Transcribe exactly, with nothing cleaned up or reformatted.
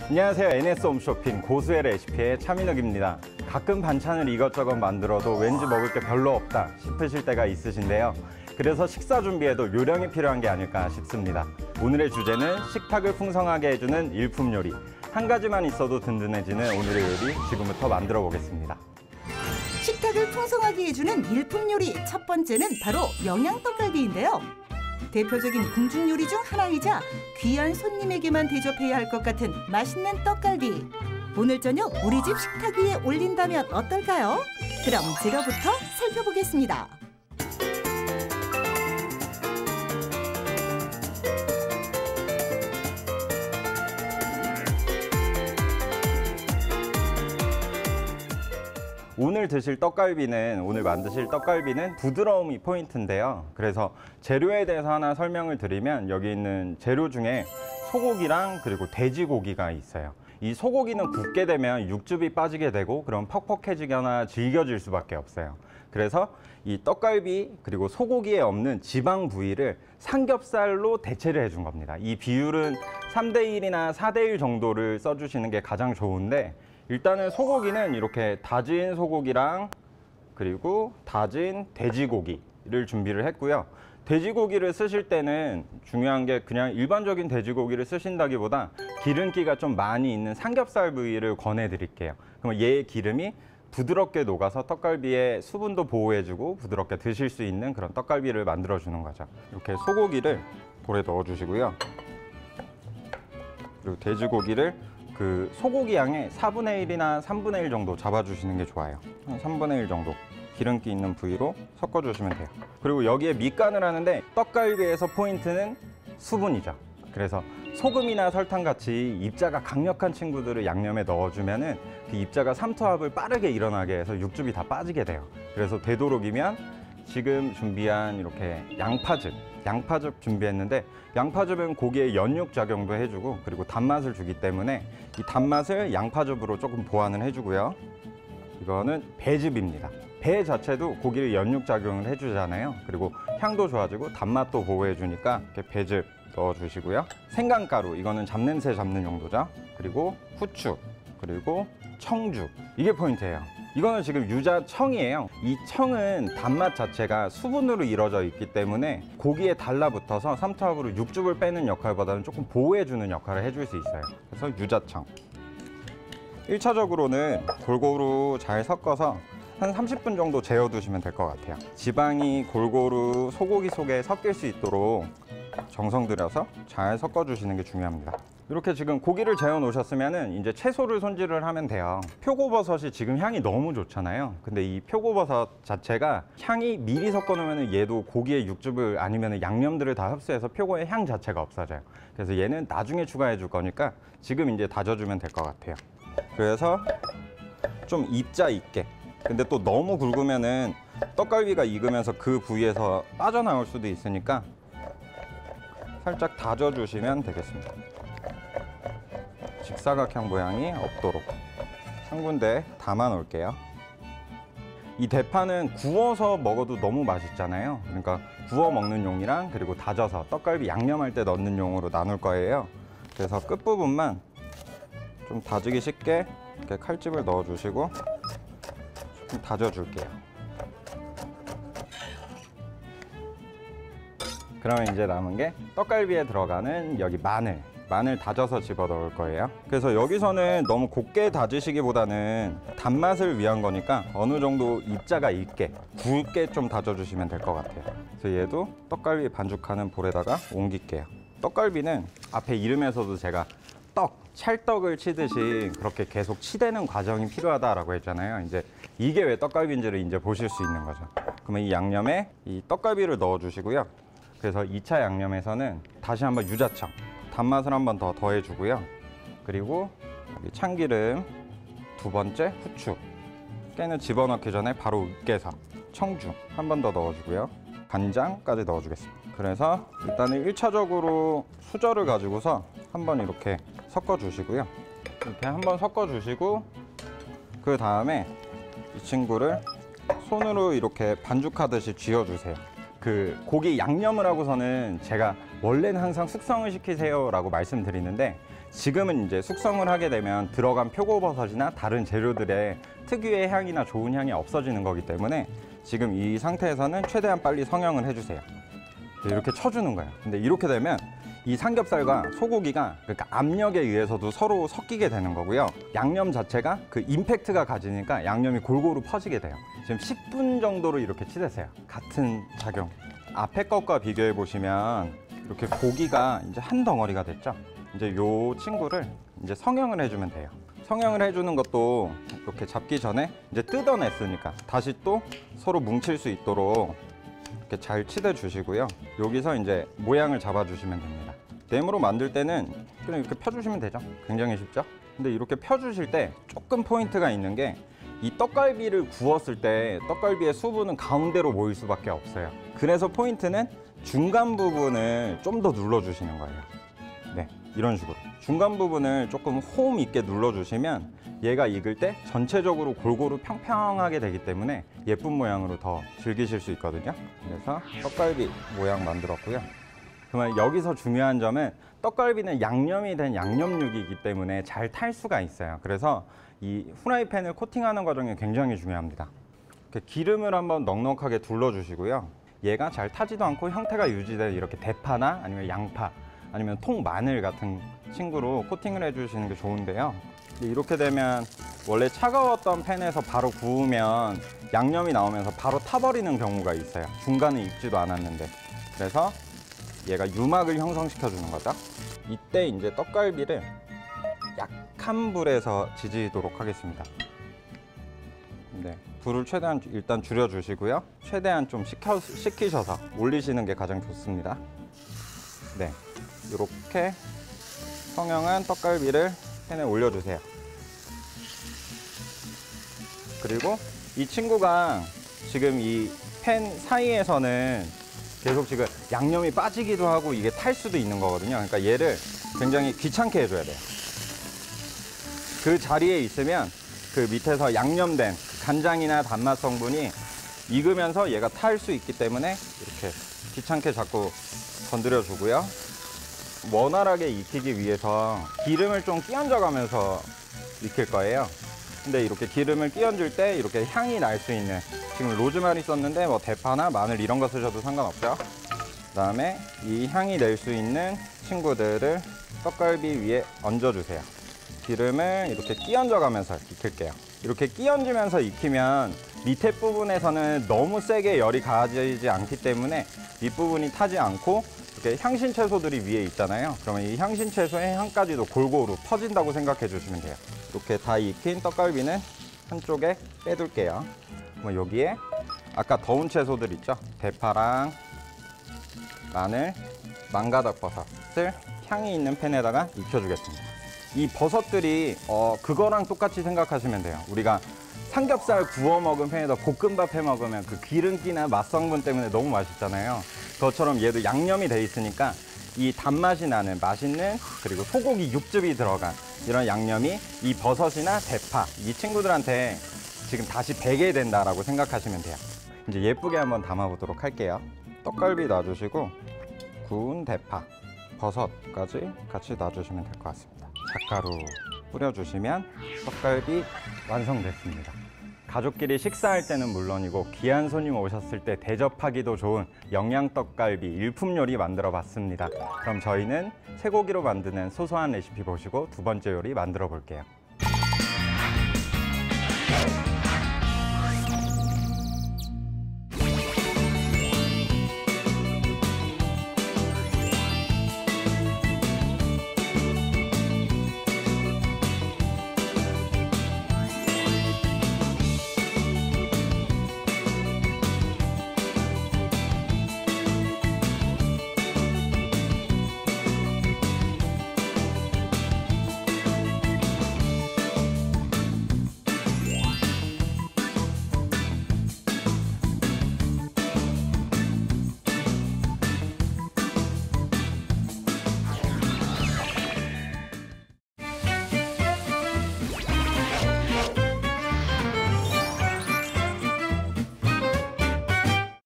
안녕하세요. 엔에스 홈쇼핑 고수의 레시피의 차민욱입니다. 가끔 반찬을 이것저것 만들어도 왠지 먹을 게 별로 없다 싶으실 때가 있으신데요. 그래서 식사 준비에도 요령이 필요한 게 아닐까 싶습니다. 오늘의 주제는 식탁을 풍성하게 해주는 일품 요리. 한 가지만 있어도 든든해지는 오늘의 요리 지금부터 만들어 보겠습니다. 식탁을 풍성하게 해주는 일품 요리 첫 번째는 바로 영양떡갈비인데요. 대표적인 궁중 요리 중 하나이자 귀한 손님에게만 대접해야 할 것 같은 맛있는 떡갈비. 오늘 저녁 우리 집 식탁 위에 올린다면 어떨까요? 그럼 재료부터 살펴보겠습니다. 오늘 드실 떡갈비는, 오늘 만드실 떡갈비는 부드러움이 포인트인데요. 그래서 재료에 대해서 하나 설명을 드리면 여기 있는 재료 중에 소고기랑 그리고 돼지고기가 있어요. 이 소고기는 굽게 되면 육즙이 빠지게 되고 그럼 퍽퍽해지거나 질겨질 수밖에 없어요. 그래서 이 떡갈비 그리고 소고기에 없는 지방 부위를 삼겹살로 대체를 해준 겁니다. 이 비율은 삼 대 일이나 사 대 일 정도를 써주시는 게 가장 좋은데, 일단은 소고기는 이렇게 다진 소고기랑 그리고 다진 돼지고기를 준비를 했고요. 돼지고기를 쓰실 때는 중요한 게 그냥 일반적인 돼지고기를 쓰신다기보다 기름기가 좀 많이 있는 삼겹살 부위를 권해 드릴게요. 그럼 얘의 기름이 부드럽게 녹아서 떡갈비의 수분도 보호해주고 부드럽게 드실 수 있는 그런 떡갈비를 만들어주는 거죠. 이렇게 소고기를 볼에 넣어주시고요. 그리고 돼지고기를 그 소고기 양의 사분의 일이나 삼분의 일 정도 잡아주시는 게 좋아요. 한 삼분의 일 정도 기름기 있는 부위로 섞어주시면 돼요. 그리고 여기에 밑간을 하는데 떡갈비에서 포인트는 수분이죠. 그래서 소금이나 설탕 같이 입자가 강력한 친구들을 양념에 넣어주면은 그 입자가 삼투압을 빠르게 일어나게 해서 육즙이 다 빠지게 돼요. 그래서 되도록이면 지금 준비한 이렇게 양파즙, 양파즙 준비했는데, 양파즙은 고기에 연육 작용도 해주고 그리고 단맛을 주기 때문에 이 단맛을 양파즙으로 조금 보완을 해주고요. 이거는 배즙입니다. 배 자체도 고기를 연육 작용을 해주잖아요. 그리고 향도 좋아지고 단맛도 보호해주니까 이렇게 배즙 넣어주시고요. 생강가루, 이거는 잡냄새 잡는 용도죠. 그리고 후추, 그리고 청주, 이게 포인트예요. 이거는 지금 유자청이에요. 이 청은 단맛 자체가 수분으로 이루어져 있기 때문에 고기에 달라붙어서 삼투압으로 육즙을 빼는 역할보다는 조금 보호해주는 역할을 해줄 수 있어요. 그래서 유자청. 일 차적으로는 골고루 잘 섞어서 한 삼십 분 정도 재워두시면 될 것 같아요. 지방이 골고루 소고기 속에 섞일 수 있도록 정성 들여서 잘 섞어주시는 게 중요합니다. 이렇게 지금 고기를 재워 놓으셨으면 이제 채소를 손질을 하면 돼요. 표고버섯이 지금 향이 너무 좋잖아요. 근데 이 표고버섯 자체가 향이 미리 섞어 놓으면 얘도 고기의 육즙을 아니면 양념들을 다 흡수해서 표고의 향 자체가 없어져요. 그래서 얘는 나중에 추가해 줄 거니까 지금 이제 다져주면 될 것 같아요. 그래서 좀 입자 있게, 근데 또 너무 굵으면은 떡갈비가 익으면서 그 부위에서 빠져나올 수도 있으니까 살짝 다져주시면 되겠습니다. 직사각형 모양이 없도록 한 군데 담아 놓을게요. 이 대파는 구워서 먹어도 너무 맛있잖아요. 그러니까 구워 먹는 용이랑 그리고 다져서 떡갈비 양념할 때 넣는 용으로 나눌 거예요. 그래서 끝부분만 좀 다지기 쉽게 이렇게 칼집을 넣어 주시고 좀 다져 줄게요. 그러면 이제 남은 게 떡갈비에 들어가는 여기 마늘 마늘 다져서 집어 넣을 거예요. 그래서 여기서는 너무 곱게 다지시기보다는 단맛을 위한 거니까 어느 정도 입자가 있게 굵게 좀 다져주시면 될 것 같아요. 그래서 얘도 떡갈비 반죽하는 볼에다가 옮길게요. 떡갈비는 앞에 이름에서도 제가 떡, 찰떡을 치듯이 그렇게 계속 치대는 과정이 필요하다라고 했잖아요. 이제 이게 왜 떡갈비인지를 이제 보실 수 있는 거죠. 그러면 이 양념에 이 떡갈비를 넣어주시고요. 그래서 이 차 양념에서는 다시 한번 유자청, 단맛을 한 번 더 더해주고요. 그리고 여기 참기름, 두 번째 후추, 깨는 집어넣기 전에 바로 으깨서 청주 한 번 더 넣어주고요. 간장까지 넣어주겠습니다. 그래서 일단은 일 차적으로 수저를 가지고서 한번 이렇게 섞어주시고요. 이렇게 한번 섞어주시고 그 다음에 이 친구를 손으로 이렇게 반죽하듯이 쥐어주세요. 그 고기 양념을 하고서는 제가 원래는 항상 숙성을 시키세요 라고 말씀드리는데, 지금은 이제 숙성을 하게 되면 들어간 표고버섯이나 다른 재료들의 특유의 향이나 좋은 향이 없어지는 거기 때문에 지금 이 상태에서는 최대한 빨리 성형을 해주세요. 이렇게 쳐주는 거예요. 근데 이렇게 되면 이 삼겹살과 소고기가 그러니까 압력에 의해서도 서로 섞이게 되는 거고요. 양념 자체가 그 임팩트가 가지니까 양념이 골고루 퍼지게 돼요. 지금 십 분 정도로 이렇게 치대세요. 같은 작용. 앞에 것과 비교해 보시면 이렇게 고기가 이제 한 덩어리가 됐죠. 이제 요 친구를 이제 성형을 해주면 돼요. 성형을 해주는 것도 이렇게 잡기 전에 이제 뜯어냈으니까 다시 또 서로 뭉칠 수 있도록 이렇게 잘 치대 주시고요. 여기서 이제 모양을 잡아 주시면 됩니다. 댐으로 만들 때는 그냥 이렇게 펴주시면 되죠. 굉장히 쉽죠? 근데 이렇게 펴주실 때 조금 포인트가 있는 게, 이 떡갈비를 구웠을 때 떡갈비의 수분은 가운데로 모일 수밖에 없어요. 그래서 포인트는 중간 부분을 좀 더 눌러주시는 거예요. 네, 이런 식으로 중간 부분을 조금 호흡 있게 눌러주시면 얘가 익을 때 전체적으로 골고루 평평하게 되기 때문에 예쁜 모양으로 더 즐기실 수 있거든요. 그래서 떡갈비 모양 만들었고요. 그러면 여기서 중요한 점은 떡갈비는 양념이 된 양념육이기 때문에 잘 탈 수가 있어요. 그래서 이 후라이팬을 코팅하는 과정이 굉장히 중요합니다. 이렇게 기름을 한번 넉넉하게 둘러주시고요. 얘가 잘 타지도 않고 형태가 유지된 이렇게 대파나 아니면 양파 아니면 통마늘 같은 친구로 코팅을 해주시는 게 좋은데요. 이렇게 되면 원래 차가웠던 팬에서 바로 구우면 양념이 나오면서 바로 타버리는 경우가 있어요. 중간에 익지도 않았는데. 그래서 얘가 유막을 형성시켜 주는 거죠. 이때 이제 떡갈비를 약한 불에서 지지도록 하겠습니다. 네, 불을 최대한 일단 줄여주시고요. 최대한 좀 식혀, 식히셔서 올리시는 게 가장 좋습니다. 네, 이렇게 성형한 떡갈비를 팬에 올려주세요. 그리고 이 친구가 지금 이 팬 사이에서는 계속 지금 양념이 빠지기도 하고 이게 탈 수도 있는 거거든요. 그러니까 얘를 굉장히 귀찮게 해줘야 돼요. 그 자리에 있으면 그 밑에서 양념된 간장이나 단맛 성분이 익으면서 얘가 탈 수 있기 때문에 이렇게 귀찮게 자꾸 건드려 주고요. 원활하게 익히기 위해서 기름을 좀 끼얹어 가면서 익힐 거예요. 근데 이렇게 기름을 끼얹을 때 이렇게 향이 날 수 있는, 지금 로즈마리 썼는데 뭐 대파나 마늘 이런 거 쓰셔도 상관없죠. 그다음에 이 향이 낼 수 있는 친구들을 떡갈비 위에 얹어주세요. 기름을 이렇게 끼얹어 가면서 익힐게요. 이렇게 끼얹으면서 익히면 밑에 부분에서는 너무 세게 열이 가해지지 않기 때문에 윗부분이 타지 않고 이렇게 향신 채소들이 위에 있잖아요. 그러면 이 향신 채소의 향까지도 골고루 퍼진다고 생각해 주시면 돼요. 이렇게 다 익힌 떡갈비는 한쪽에 빼둘게요. 그럼 여기에 아까 더운 채소들 있죠? 대파랑 마늘, 망가닥버섯을 향이 있는 팬에다가 익혀주겠습니다. 이 버섯들이 어, 그거랑 똑같이 생각하시면 돼요. 우리가 삼겹살 구워 먹은 팬에다 볶음밥 해 먹으면 그 기름기나 맛성분 때문에 너무 맛있잖아요. 그것처럼 얘도 양념이 돼 있으니까 이 단맛이 나는 맛있는, 그리고 소고기 육즙이 들어간 이런 양념이 이 버섯이나 대파, 이 친구들한테 지금 다시 배게 된다라고 생각하시면 돼요. 이제 예쁘게 한번 담아보도록 할게요. 떡갈비 놔주시고 구운 대파, 버섯까지 같이 놔주시면 될 것 같습니다. 잣가루 뿌려주시면 떡갈비 완성됐습니다. 가족끼리 식사할 때는 물론이고 귀한 손님 오셨을 때 대접하기도 좋은 영양떡갈비 일품 요리 만들어 봤습니다. 그럼 저희는 쇠고기로 만드는 소소한 레시피 보시고 두 번째 요리 만들어 볼게요.